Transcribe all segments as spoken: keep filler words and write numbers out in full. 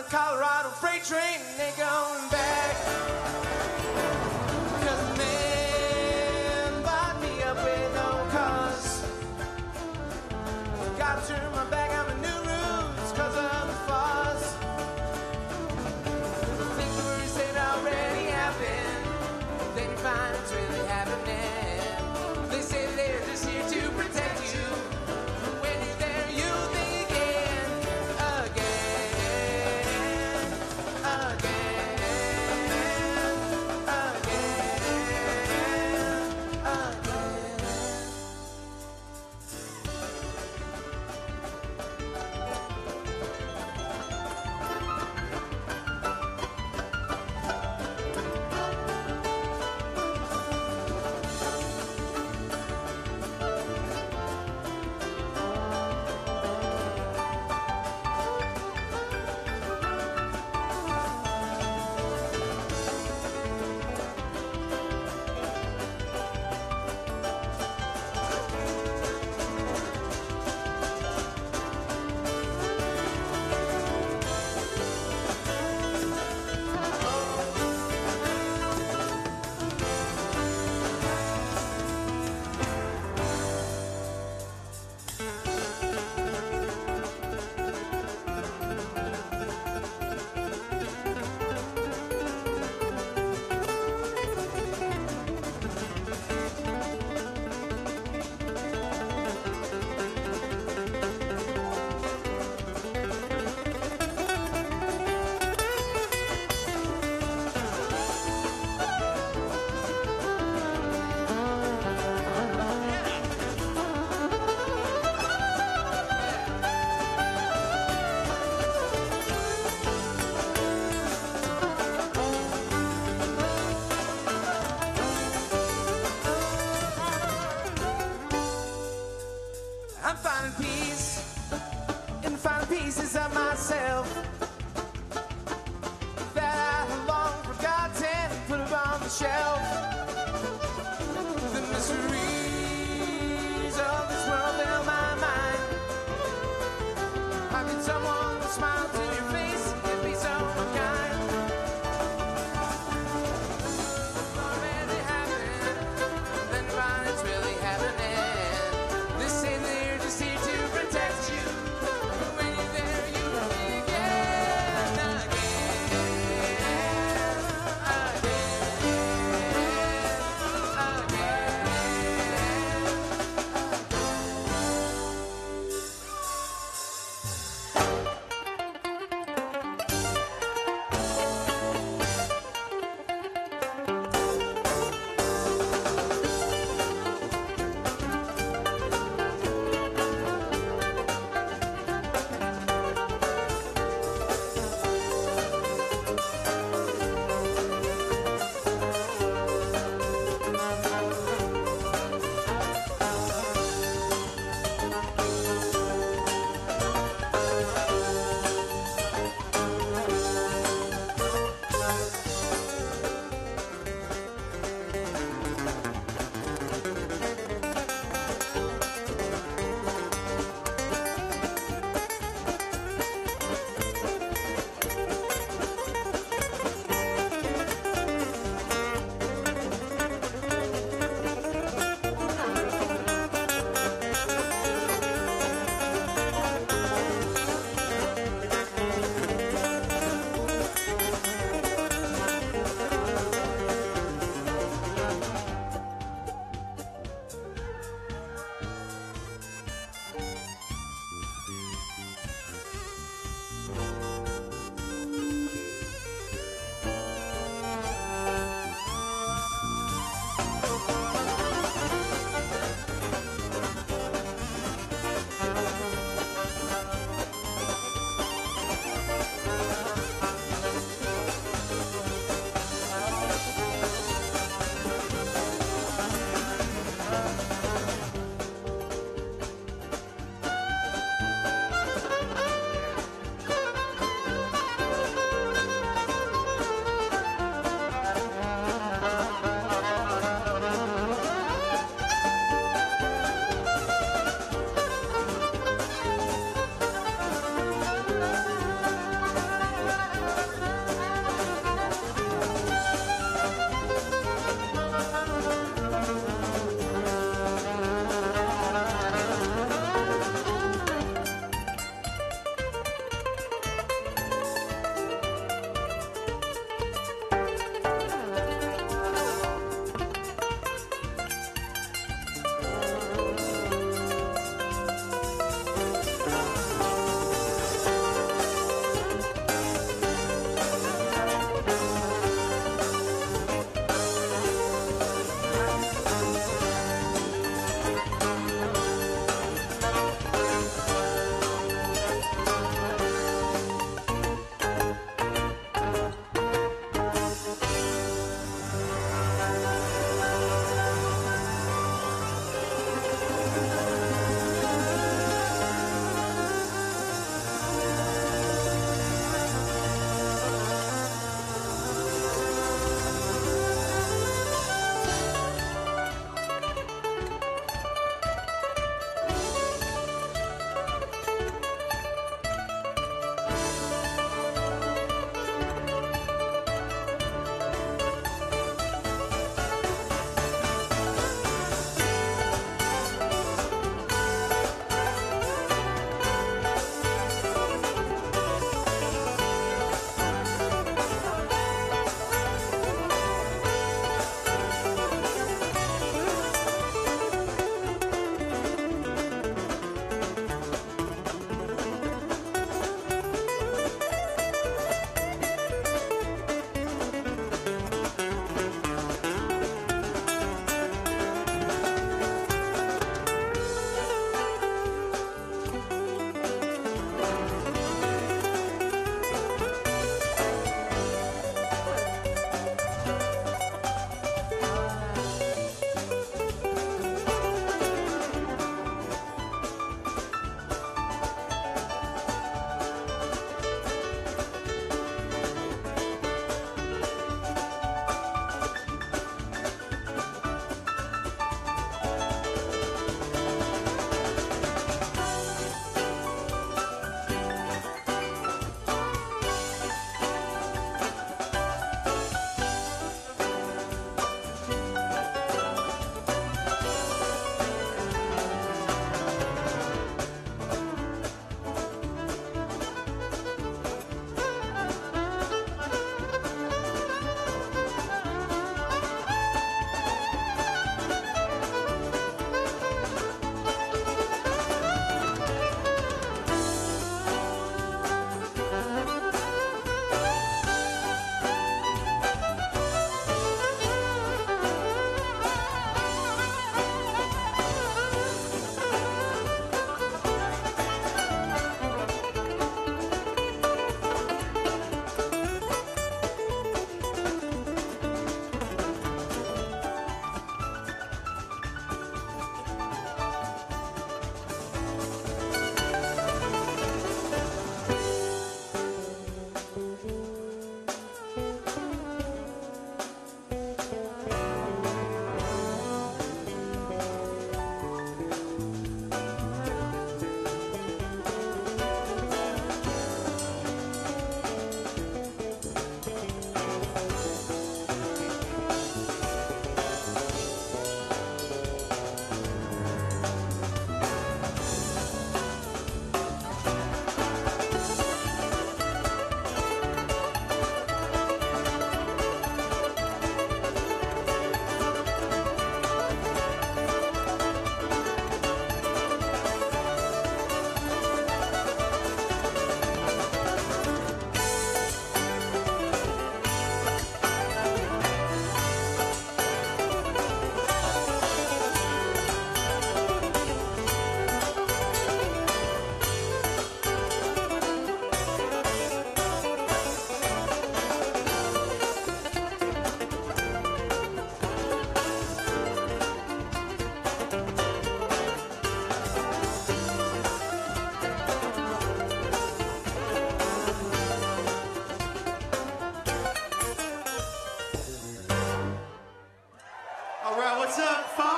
Colorado freight train and they going back. Cause the man bought me up with no cause. Gotta turn my back on the new roots cause of the fuzz. Think the worst thing already happened, then you find it's really happening. They say they're just here to protect you. When you're there, you think again, again, again, again, again. I'm finding peace in finding pieces of myself that I have long forgotten, put it on the shelf. The mysteries of this world fill my mind. How can someone smile to your face and be so unkind? Already happened, then find it's really happening. This ain't there just here to protect you. When you're there, you begin again, again, again, again.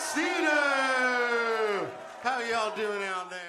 Theater. How y'all doing out there?